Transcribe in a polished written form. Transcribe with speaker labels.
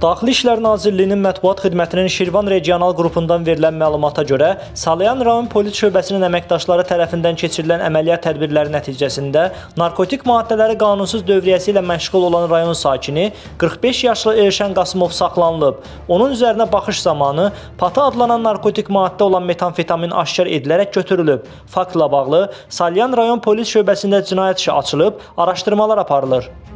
Speaker 1: Daxili İşlər Nazirliyinin mətbuat xidmətinin Şirvan regional qrupundan verilən məlumata görə, Salyan rayon polis şöbəsinin əməkdaşları tərəfindən keçirilən əməliyyat tədbirləri nəticəsində narkotik maddələri qanunsuz dövriyyəsi ilə məşğul olan rayon sakini 45 yaşlı Elşən Qasımov saxlanılıb. Onun üzərinə baxış zamanı pata adlanan narkotik maddə olan metamfetamin aşkar edilərək götürülüb. Faktla bağlı Salyan rayon polis şöbəsində cinayət işi açılıb, araşdırmalar aparılır.